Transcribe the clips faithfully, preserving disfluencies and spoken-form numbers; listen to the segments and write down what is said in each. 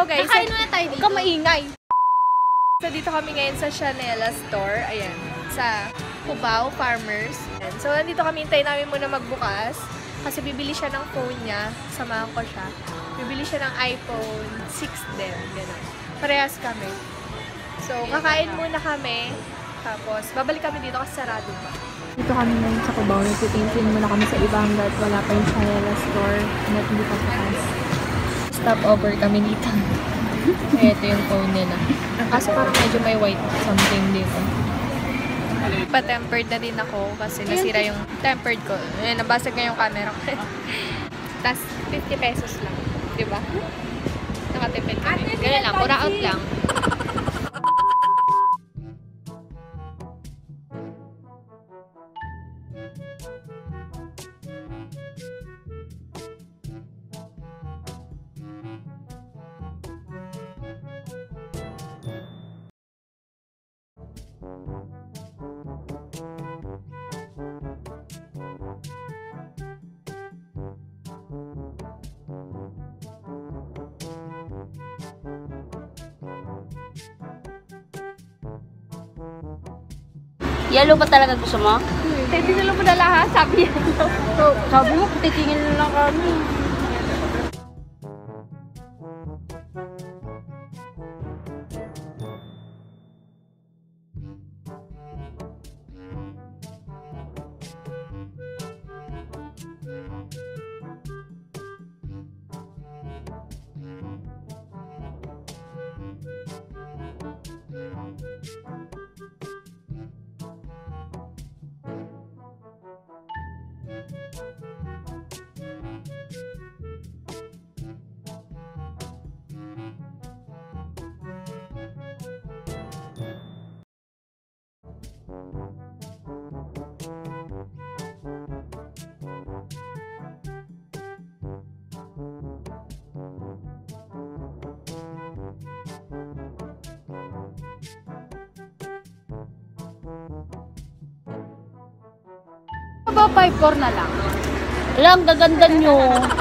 guys. Kakain na tayo dito. Huwag kang maingay. So, dito kami ngayon sa Chanela store. Ayan. Sa Cubao Farmers. Ayan. So, nandito kami. Hintayin namin muna magbukas. Kasi bibili siya ng phone niya. Samahan ko siya. Bibili siya ng iPhone six din. Ganun. Parehas kami. So, kakain muna kami. Tapos, babalik kami dito kasi sarado pa. Dito kami ngayon sa Cubao. Nagtitinsin muna kami sa ibang that wala pa yung Chanela store. Na hindi pa bukas. Stop over kami dito. Ito yung phone nila. Kaso parang medyo may white something dito. Pa-tempered na din ako kasi nasira yung tempered ko. Eh, nabasag na yung camera ko. Tapos, fifty pesos lang. Diba? Nakatipid kami. Ganyan lang. Pura out lang. Yellow ba talaga gusto mo? Hmm. Titingnan mo na lahat. Sabi yan. So, sabi mo, titingin na lang kami. Ba five four na lang? Lang, gaganda nyo.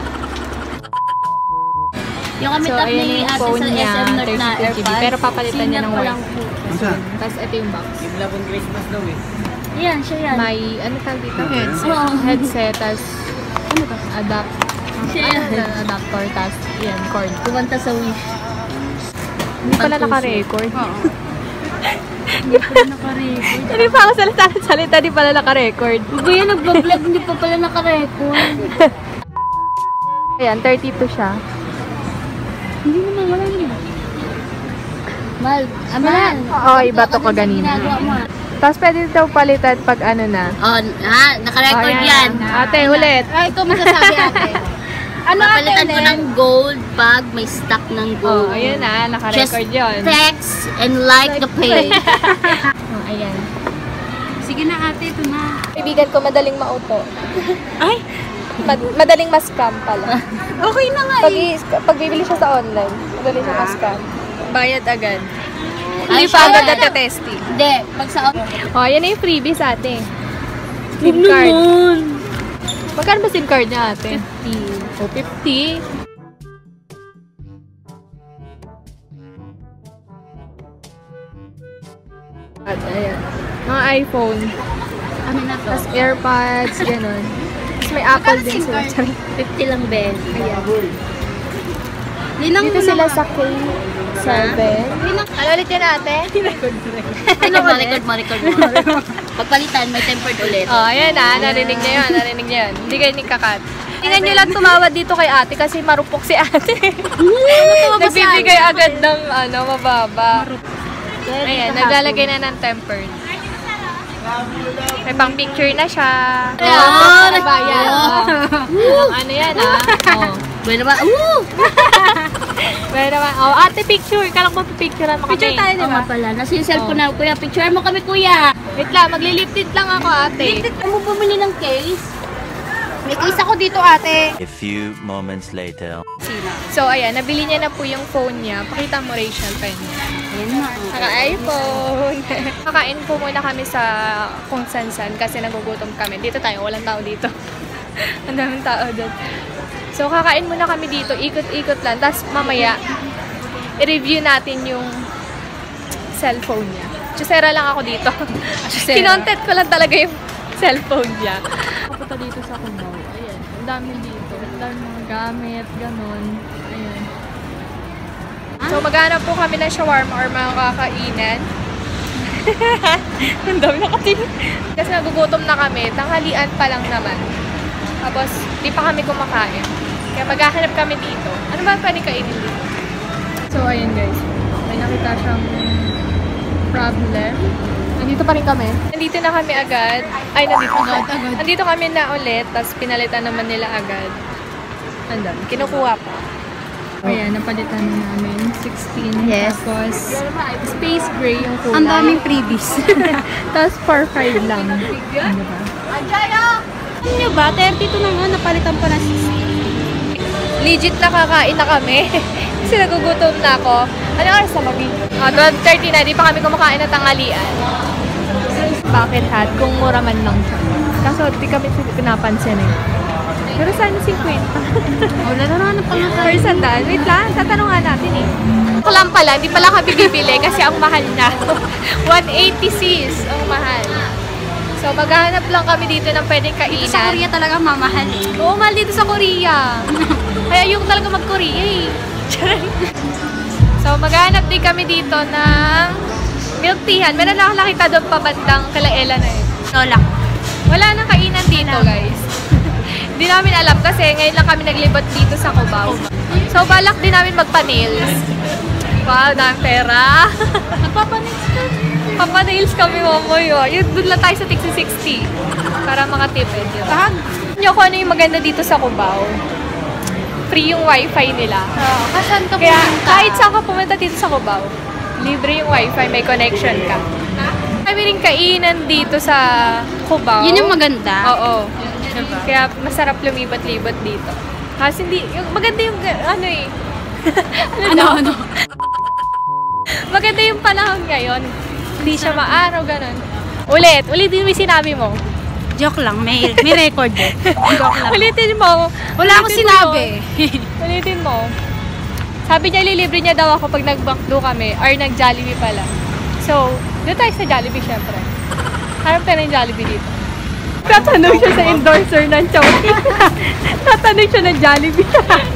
Yung kami tap ni ate sa S M North na AirPods. Pero papalitan niya ng white. Tapos ito yung box. Yung labong Christmas daw eh. Yan, siya yan. May, ano tawag dito? Headset. Oh. Headset, tapos, ano ba? Adapt. Siya yan. Adapter, tapos, yan, cord. Kumanta sa Wish. Hindi pala naka-record. Oo. Hindi pala naka-record. Hindi pa ako salita-salita, hindi pala naka-record. Huwag yan, nag-vlog, hindi pa pala naka-record. Ayan, thirty-two siya. Hindi naman, wala niya. Mal, ah, Mal. Oo, iba to ko ganina. Tapos pwede ito palitan pag ano na. Oh, ha, naka-record Oh, yan. Ate, ulit. Ay, ito masasabi ate. Ano Napalitan ko ng gold pag may stock ng gold. Oh, ayun na, naka-record yun. Text and like, like the page. Oh, ayan. Sige na ate, ito na. Kaibigan ko, madaling mauto. Ay! Mad madaling ma-scam pala. Okay na nga Pag, eh. pag bibili siya sa online, madaling siya ma-scam. Bayad agad. Ay, Hindi pa agad na-testing. Hindi, pag sa... Oh, yan na yung freebies ate. SIM card. Magkano ba SIM card niya ate? fifty. Oh, fifty. At ayan. Mga iPhone. Ano na to? Tapos AirPods, gano'n. Tapos may Apple din sila. fifty lang, Ben. Ayan. Linang Dito sila sa K seven. Ano ulit yan ate? Ano mo, record mo, record mo. Pagpalitan, may tempered ulit. Oh, ayan na. Narinig niya yun. Narinig niya yun. Hindi kayo nikakat. Tingnan niyo lang tumawad dito kay ate kasi marupok si ate. Nagbibigay agad ng ano, mababa. Ayan, naglalagay na ng tempered. May pang picture na siya. Ayan! Bayan. Oh. Ano yan ah? Oh. Bueno ba? Woo! Pero naman, oh, ate picture. Kala ko picturean mo kami. Picture tayo, di ba? pala. Nasa yung cellphone na, kuya. Picture mo kami, kuya. Wait lang, magliliptid lang ako ate. Ano mo bumili ng case? May case ako dito, ate. A few moments later. So, ayan, nabili niya na po yung phone niya. Pakita mo, Rachel, pen niya. Ayan na. Naka-iPhone. Kakain po muna kami sa kung san-san kasi nagugutom kami. Dito tayo, walang tao dito. Ang daming tao doon. So, kakain muna kami dito. Ikot-ikot lang. Tapos, mamaya, i-review natin yung cellphone niya. Chusera lang ako dito. Kinontent ko lang talaga yung cellphone niya. Kapunta dito sa Cubao. Ayan. Ang dami dito. Ang dami mga gamit. Ganon. Ayan. So, maghanap po kami ng shawarma or mga kakainan. Ang dami na kasi. Kasi nagugutom na kami. Tanghalian pa lang naman. Tapos, di pa kami kumakain. Kaya maghahanap kami dito. Ano ba pwede kainin dito? So, ayan guys. May nakita siyang problem. Nandito pa rin kami. Nandito na kami agad. Ay, nandito agad, agad. Nandito kami na ulit. Tapos, pinalitan naman nila agad. Andun. Kinukuha pa. Ayan, napalitan na namin. sixteen. Yes. Tapos, space gray yung kulay. Ang daming freebies. Tapos, four five lang. Ano ba? Ano nyo ba? thirty-two na nga, napalitan pa na sixty. Legit nakakain na kami. Kasi nagugutom na ako. Ano oras na kami? Uh, twelve thirty na, di pa kami kumakain na tanghalian. Bakit hat? Kung mura man lang siya. Kaso di kami pinapansin eh. Pero sana fifty. Wala na naman pang For sandaan. Wait lang, tatanungan natin eh. Ako lang pala, hindi pala kami bibili kasi ang mahal na. one eighty sis ang mahal. So, maghahanap lang kami dito ng pwedeng kainan. Dito sa Korea talaga mamahal eh. Oo, mahal dito sa Korea. Kaya yung talaga mag-Korea eh. So, maghahanap din kami dito ng milk teahan. Meron lang ako nakita doon pabandang kala Ella na eh. Lola. Wala nang kainan dito, guys. Hindi namin alam kasi ngayon lang kami naglibot dito sa Cubao. So, balak din namin magpa-nails. Wow, dahil pera. Nagpapanails ka. Papa-nails kami, mamoy. Oh. Yun, doon lang tayo sa sixty sixty. Para mga tipid. Tahag. Nyo kung ano yung maganda dito sa Cubao. Free yung wifi nila. Oo. Kasan ka Kaya pumunta? kahit saan ka pumunta dito sa Cubao, libre yung wifi, may connection ka. Kami rin kainan dito sa Cubao. Yun yung maganda. Oo. Diba? Kaya masarap lumibat-libat dito. Kasi hindi, yung, maganda yung, ano eh. Ano, ano? Maganda yung panahon ngayon. Hindi siya maaraw, ganun. Ulit, ulitin mo yung sinabi mo. Joke lang, may, may record eh. Joke lang. Ulitin mo. Wala akong Ulitin mo sinabi. yun. Ulitin mo. Sabi niya, ililibre niya daw ako pag nag-bankdo kami or nag-Jollibee pala. So, doon tayo sa Jollibee syempre. Harap tayo ng Jollibee dito. Tatanong siya sa endorser ng Chowking. Tatanong siya ng Jollibee.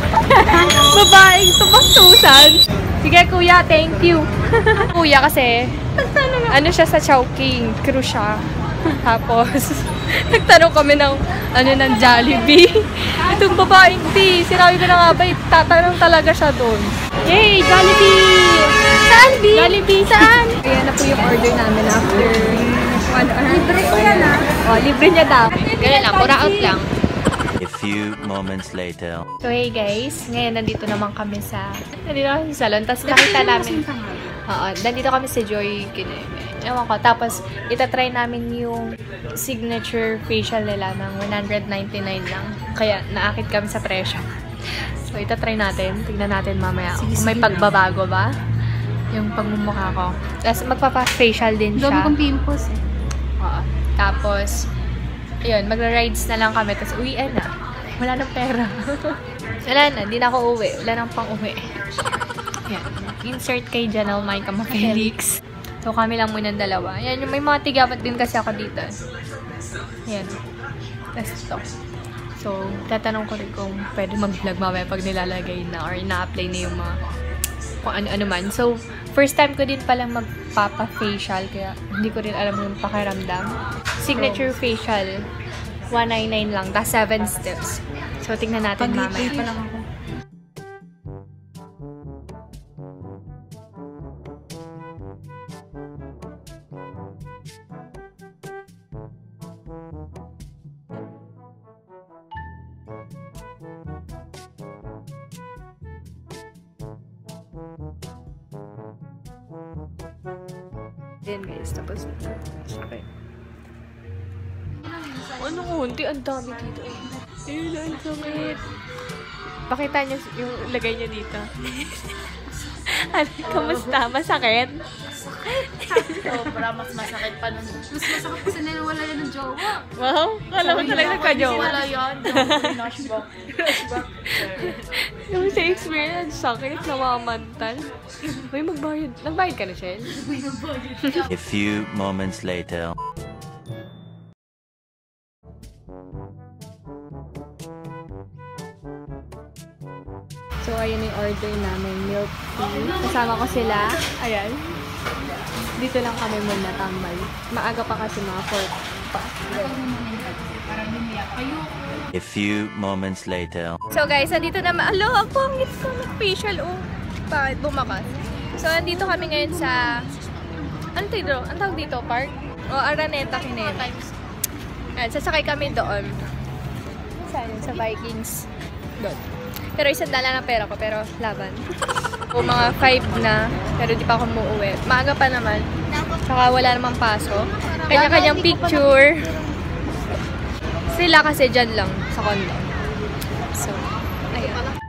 Babaeng tumastusan. Sige kuya, thank you. Kuya kasi, ano siya sa Chowking, crew siya. Tapos, nagtanong kami ng, ano, ng Jollibee. Itong babaeng di, sinabi ko na nga ba, tatanong talaga siya doon. Yay, Jollibee! Saan, Bi? Jollibee, saan? Ayan na po yung order namin after one hour. Libre ko yan, ah. Oh, libre niya daw. Ganun lang, pura out lang. A few moments later. So hey guys, ngayon nandito naman kami sa nandito kami sa salon, tapos nakita namin oo, nandito kami sa Joy Kineme. Ewan ko, tapos itatry namin yung signature facial nila ng one ninety-nine lang, kaya naakit kami sa presyo. So itatry natin, tignan natin mamaya kung may pagbabago ba yung pagmumukha ko. Tapos magpapa-facial din siya. Dami kong pimples eh. Oo. Tapos ayun, magra-rides na lang kami, tapos uwian na. Wala nang pera. Wala na, di na ako uwi. Wala nang pang uwi. Yan. Insert kay Janelle May Kama Felix. So, kami lang muna dalawa. Yan, yung may mga tigapat din kasi ako dito. Yan. Tapos ito. So, tatanong ko rin kung pwede mag-vlog mamaya pag nilalagay na or na-apply na yung mga kung ano-ano man. So, first time ko din palang magpapa-facial kaya hindi ko rin alam yung pakiramdam. Signature facial, one ninety-nine lang. That's seven steps. So, tingnan natin mamaya. Pa lang ako. Then guys, tapos na. Okay. Ano unti? Ang dami dito. Ayun, ang sakit. Pakita niyo yung lagay niya dito. Ano, kamusta? Masakit? Sobra, mas masakit pa nun. Mas masakit pa sa wala yan ng jowa. Wow, kala mo talaga nagka-jowa. Wala yan. Nashback. Nashback. Yung sa experience, sakit, namamantal. Uy, magbayad. Nagbayad ka na, Shell? A few moments later. So, ayun yung order namin, milk tea. Kasama ko sila. Ayan. Dito lang kami muna tambay. Maaga pa kasi mga four pa. A few moments later. So guys, andito naman. Alo, ako ang ngit ko nag-facial. Oh, bakit bumakas? So, andito kami ngayon sa... Ano dito? Ang tawag dito? Park? O, Araneta, Kinel. Ayan, sasakay kami doon. Saan yun? Sa Vikings. Doon. Pero isang dala na pera ko, pero laban. O mga five na, pero di pa ako muuwi. Maaga pa naman. Tsaka wala namang pasok. Kanya-kanyang picture. Sila kasi dyan lang sa condo. So, ayan.